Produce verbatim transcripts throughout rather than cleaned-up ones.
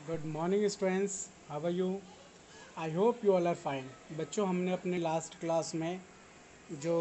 Good morning students, how are you? I hope you all are fine. बच्चों, हमने अपने last class में जो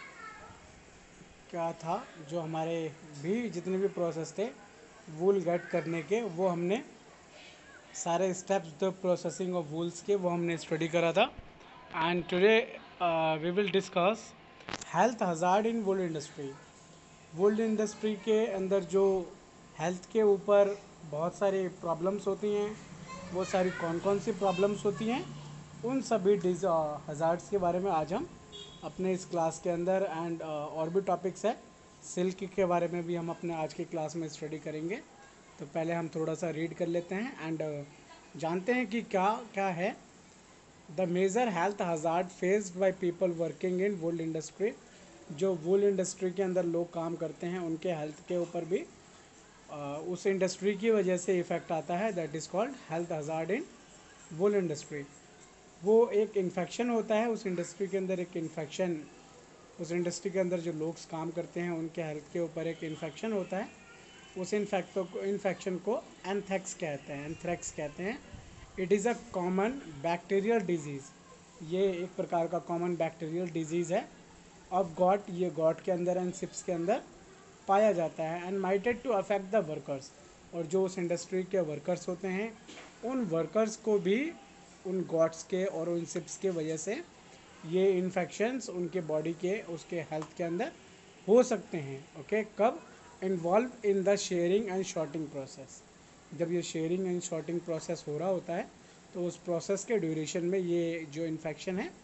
क्या था, जो हमारे भी जितने भी प्रोसेस थे वूल गेट करने के, वो हमने सारे steps the processing of wools के वो हमने स्टडी करा था। And today we will discuss health hazard in wool industry. Wool industry के अंदर जो हेल्थ के ऊपर बहुत सारी प्रॉब्लम्स होती हैं, वो सारी कौन कौन सी प्रॉब्लम्स होती हैं, उन सभी डिज हज़ार्ड्स के बारे में आज हम अपने इस क्लास के अंदर एंड और भी टॉपिक्स है। सिल्क के बारे में भी हम अपने आज की क्लास में स्टडी करेंगे। तो पहले हम थोड़ा सा रीड कर लेते हैं एंड जानते हैं कि क्या क्या है the major health hazard faced by people working in wool industry. जो वुल इंडस्ट्री के अंदर लोग काम करते हैं उनके हेल्थ के ऊपर भी आ, उस इंडस्ट्री की वजह से इफ़ेक्ट आता है, that is called health hazard in wool industry. वो एक इन्फेक्शन होता है उस इंडस्ट्री के अंदर, एक इन्फेक्शन उस इंडस्ट्री के अंदर जो लोग काम करते हैं उनके हेल्थ के ऊपर एक इन्फेक्शन होता है। उस इन्फेक्टो को इन्फेक्शन को एंथ्रेक्स कहते हैं एंथ्रेक्स कहते हैं। It is a common bacterial disease. ये एक प्रकार का कॉमन बैक्टीरियल डिजीज़ है ऑफ गॉट। ये गॉट के अंदर एंड सिप्स के अंदर पाया जाता है and mighted to affect the workers. और जो उस इंडस्ट्री के वर्कर्स होते हैं उन वर्कर्स को भी उन गॉट्स के और उन सिप्स के वजह से ये इन्फेक्शंस उनके बॉडी के उसके हेल्थ के अंदर हो सकते हैं। Okay okay? कब? Involve in the shearing and sorting process. जब ये शेयरिंग एंड शॉर्टिंग प्रोसेस हो रहा होता है तो उस प्रोसेस के ड्यूरेशन में ये जो इन्फेक्शन है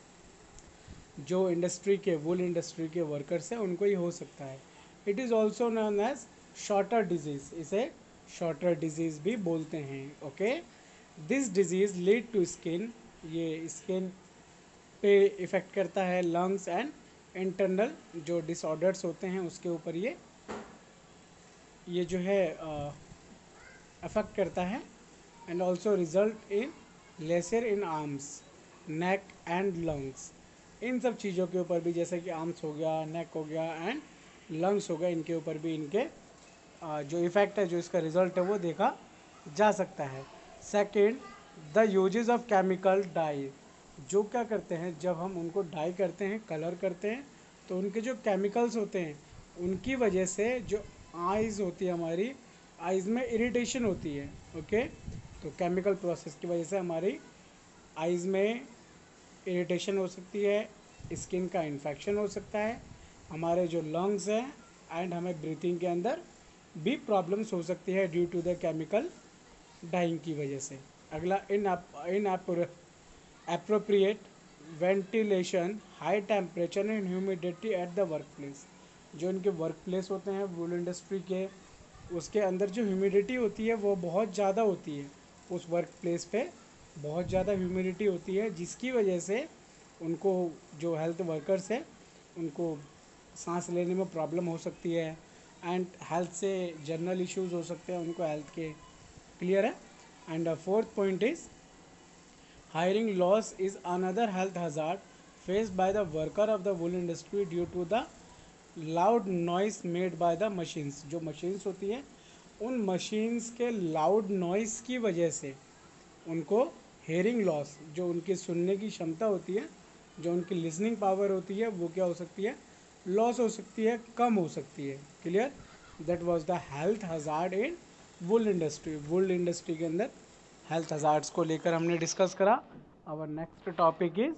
जो इंडस्ट्री के वुल इंडस्ट्री के वर्कर्स हैं उनको ही हो सकता है। It is also known as sorter disease. इसे शॉर्टर डिजीज़ भी बोलते हैं। Okay, this disease lead to skin, ये स्किन पे इफ़ेक्ट करता है, लंग्स एंड इंटरनल जो डिसऑर्डर्स होते हैं उसके ऊपर ये ये जो है अफेक्ट करता है। And also result in lesser in arms, neck and lungs. इन सब चीज़ों के ऊपर भी, जैसे कि आर्म्स हो गया, नेक हो गया एंड लंग्स हो गया, इनके ऊपर भी इनके जो इफ़ेक्ट है, जो इसका रिजल्ट है वो देखा जा सकता है। Second, the uses of chemical dye. जो क्या करते हैं, जब हम उनको डाई करते हैं, कलर करते हैं, तो उनके जो केमिकल्स होते हैं उनकी वजह से जो आइज़ होती है हमारी, आइज़ में इरिटेशन होती है। ओके, तो केमिकल प्रोसेस की वजह से हमारी आइज़ में इरिटेशन हो सकती है, स्किन का इन्फेक्शन हो सकता है, हमारे जो लंग्स हैं एंड हमें ब्रीथिंग के अंदर भी प्रॉब्लम्स हो सकती है due to the chemical dyeing की वजह से। अगला, in inappropriate ventilation, high temperature and humidity at the workplace. जो इनके वर्क प्लेस होते हैं वूल इंडस्ट्री के, उसके अंदर जो ह्यूमिडिटी होती है वो बहुत ज़्यादा होती है। उस वर्क प्लेस पे बहुत ज़्यादा ह्यूमिडिटी होती है, जिसकी वजह से उनको, जो हेल्थ वर्कर्स है, उनको सांस लेने में प्रॉब्लम हो सकती है एंड हेल्थ से जनरल इश्यूज हो सकते हैं उनको हेल्थ के। क्लियर है? And fourth point is hiring loss is another health hazard faced by the worker of the wool industry due to the loud noise made by the machines। जो machines होती हैं उन machines के loud noise की वजह से उनको hearing loss, जो उनकी सुनने की क्षमता होती है, जो उनकी लिसनिंग पावर होती है, वो क्या हो सकती है, लॉस हो सकती है, कम हो सकती है। Clear? That was the health hazard in wool industry. Wool industry के अंदर हेल्थ हजार्ड्स को लेकर हमने डिस्कस करा। आवर नेक्स्ट टॉपिक इज,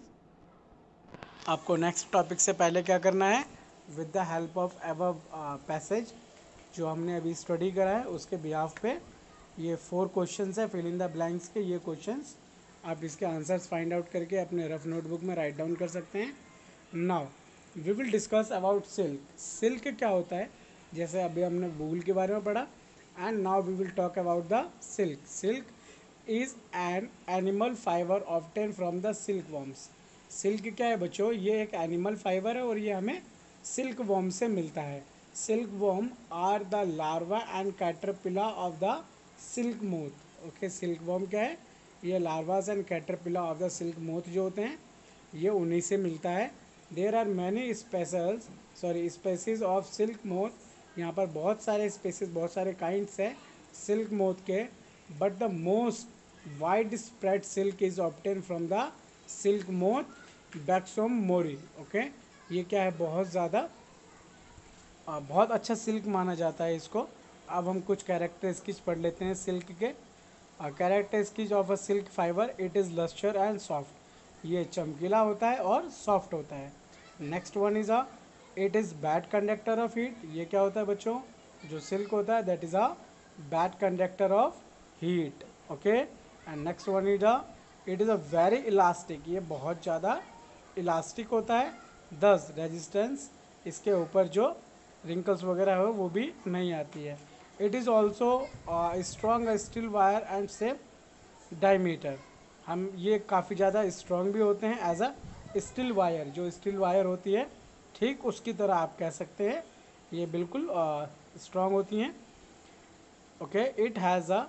आपको नेक्स्ट टॉपिक से पहले क्या करना है, with the help of above passage जो हमने अभी स्टडी करा है उसके बिहाफ पे ये फोर क्वेश्चंस है फिल इन द ब्लैंक्स के। ये क्वेश्चंस आप इसके आंसर्स फाइंड आउट करके अपने रफ नोटबुक में राइट डाउन कर सकते हैं। Now we will discuss about silk. Silk क्या होता है, जैसे अभी हमने वूल के बारे में पढ़ा, and now we will talk about the silk. Silk is an animal fibre obtain from the silk worms. Silk क्या है बच्चों, ये एक एनिमल फाइबर है और ये हमें सिल्क वॉर्म से मिलता है। Silk worm are the larva and caterpillar of the silk moth. Okay, silk worm क्या है, ये larvas and caterpillar of the silk moth जो होते हैं ये उन्हीं से मिलता है। There are many specials sorry species of silk moth. यहाँ पर बहुत सारे स्पेसीज, बहुत सारे काइंड्स हैं सिल्क मोथ के। but the most widespread silk is obtained from the silk moth Buxom mori. Okay, ये क्या है, बहुत ज़्यादा आ, बहुत अच्छा सिल्क माना जाता है इसको। अब हम कुछ कैरेक्टर स्किच पढ़ लेते हैं सिल्क के। Characteristics of a silk fibre, it is lustre and soft, ये चमकीला होता है और सॉफ्ट होता है। Next one is a it is bad conductor of heat, ये क्या होता है बच्चों, जो सिल्क होता है that is a bad conductor of heat. Okay, and next one is a it is a very elastic, ये बहुत ज़्यादा इलास्टिक होता है। दस रेजिस्टेंस, इसके ऊपर जो रिंकल्स वगैरह हो वो भी नहीं आती है। It is also strong steel wire and same diameter, हम ये काफ़ी ज़्यादा स्ट्रॉन्ग भी होते हैं एज अ स्टील वायर, जो स्टील वायर होती है ठीक उसकी तरह आप कह सकते हैं, ये बिल्कुल स्ट्रॉन्ग uh, होती हैं। Okay, it has a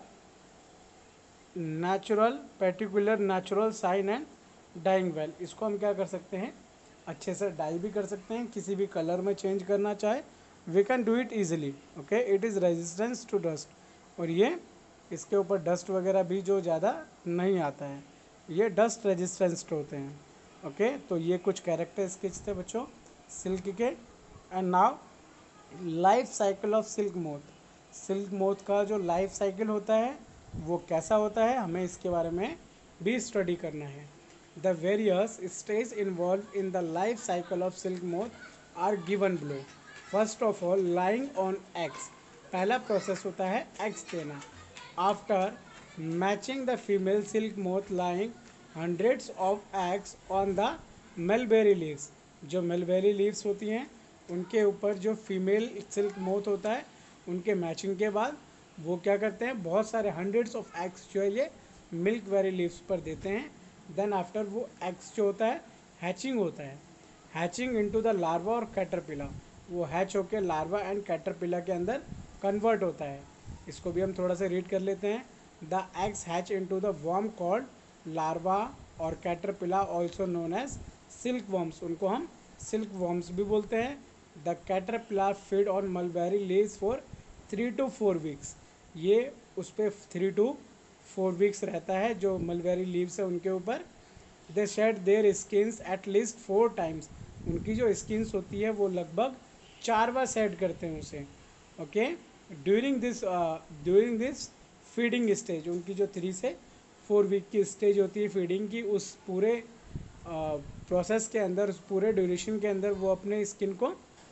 natural particular natural shine and dyeing well, इसको हम क्या कर सकते हैं, अच्छे से डाई भी कर सकते हैं, किसी भी कलर में चेंज करना चाहे we can do it easily. Okay, it is resistance to dust, और ये इसके ऊपर डस्ट वगैरह भी जो ज़्यादा नहीं आता है, ये डस्ट रेजिस्टेंस होते हैं। ओके okay, तो ये कुछ कैरेक्टर स्केच थे बच्चों सिल्क के। And now life cycle of silk moth, silk moth का जो लाइफ साइकिल होता है वो कैसा होता है, हमें इसके बारे में भी स्टडी करना है। The various stage involve in the life cycle of silk moth are given below. First of all laying on eggs, पहला प्रोसेस होता है एग्स देना। After matching the female silk moth laying hundreds of eggs on the mulberry leaves, जो mulberry leaves होती हैं उनके ऊपर जो फीमेल सिल्क मोथ होता है उनके मैचिंग के बाद वो क्या करते हैं, बहुत सारे हंड्रेड्स ऑफ एग्स जो है ये मिल्क वेरी लीव्स पर देते हैं। देन आफ्टर वो एग्स जो होता है हैचिंग होता है, हैचिंग इनटू द लार्वा और कैटरपिला, वो हैच होकर लार्वा एंड कैटरपिला के अंदर कन्वर्ट होता है। इसको भी हम थोड़ा सा रीड कर लेते हैं। The eggs hatch into the worm called larva और caterpillar also known as silk worms, उनको हम सिल्क वर्म्स भी बोलते हैं। The caterpillar feed on mulberry leaves for three to four weeks, ये उस पर थ्री टू फोर वीक्स रहता है जो मलबेरी लीव्स है उनके ऊपर। They shed their skins at least four times, उनकी जो स्किन्स होती है वो लगभग चार बार शेड करते हैं उसे। Okay, during this during this feeding stage, उनकी जो थ्री से फोर वीक की स्टेज होती है फीडिंग की, उस पूरे प्रोसेस uh, के अंदर, उस पूरे ड्यूरेशन के अंदर वो अपने स्किन को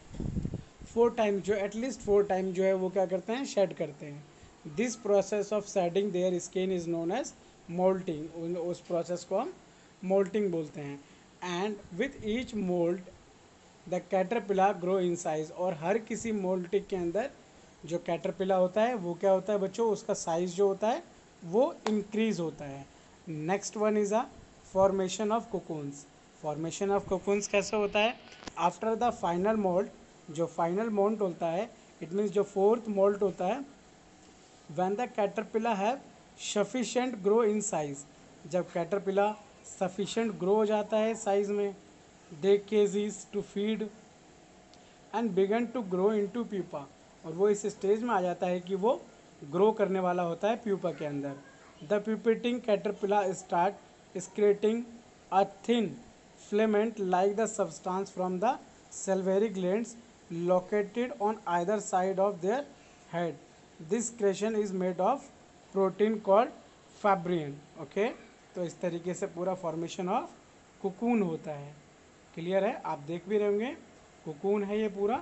फोर टाइम जो एटलीस्ट फोर टाइम जो है वो क्या करते हैं, शेड करते हैं। This process of shedding their skin is known as moulting, उस प्रोसेस को हम मोल्टिंग बोलते हैं। And with each moult the caterpillar grow in size, और हर किसी मोल्टिंग के अंदर जो कैटरपिलर होता है वो क्या होता है बच्चों, उसका साइज जो होता है वो इंक्रीज होता है। Next one is a formation of cocoons, formation of cocoons कैसे होता है, आफ्टर द फाइनल मोल्ट, जो फाइनल मोल्ट होता है इट मीन्स जो फोर्थ मोल्ट होता है, when the caterpillar have sufficient grow in size, जब कैटरपिलर सफिशेंट ग्रो हो जाता है साइज में, they ceases to feed and begin to grow into pupa, और वो इस स्टेज में आ जाता है कि वो ग्रो करने वाला होता है प्यूपा के अंदर। The pupating caterpillar start secreting a thin filament like the substance from the salivary glands located on either side of their head. This secretion is made of protein called fabrian. Okay, तो इस तरीके से पूरा formation of cocoon होता है। Clear है, आप देख भी रहे होंगे कोकून है ये पूरा।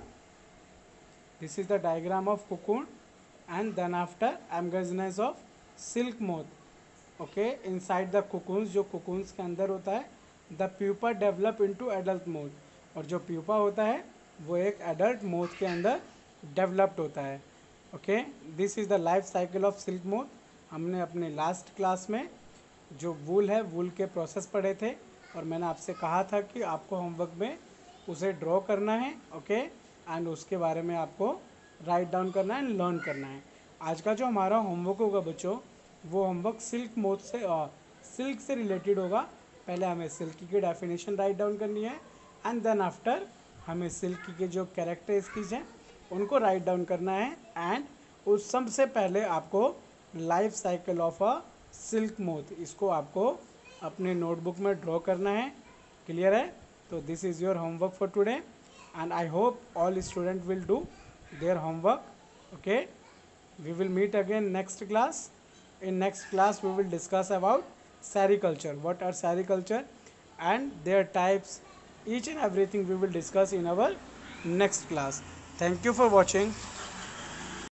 This is the diagram of cocoon and then after emergence of silk moth. Okay, inside the cocoons, जो कोकून्स के अंदर होता है, the pupa develop into adult moth, और जो प्यूपा होता है वो एक एडल्ट मोथ के अंदर डेवलप्ड होता है। Okay, this is the life cycle of silk moth. हमने अपने लास्ट क्लास में जो वूल है वूल के प्रोसेस पढ़े थे, और मैंने आपसे कहा था कि आपको होमवर्क में उसे ड्रॉ करना है। ओके, एंड उसके बारे में आपको राइट डाउन करना है एंड लर्न करना है। आज का जो हमारा होमवर्क होगा बच्चों, वो होमवर्क सिल्क मोथ से सिल्क से रिलेटेड होगा। पहले हमें सिल्क की डेफिनेशन राइट डाउन करनी है एंड देन आफ्टर हमें सिल्क के जो कैरेक्टरिस्टिक्स हैं उनको राइट डाउन करना है। एंड उस सबसे पहले आपको life cycle of a silk moth. इसको आपको अपने नोटबुक में ड्रॉ करना है। क्लियर है? तो this is your homework for today and I hope all student will do their homework. Okay, we will meet again next class. In next class we will discuss about sericulture, what are sericulture and their types. Each and everything we will discuss in our next class. Thank you for watching.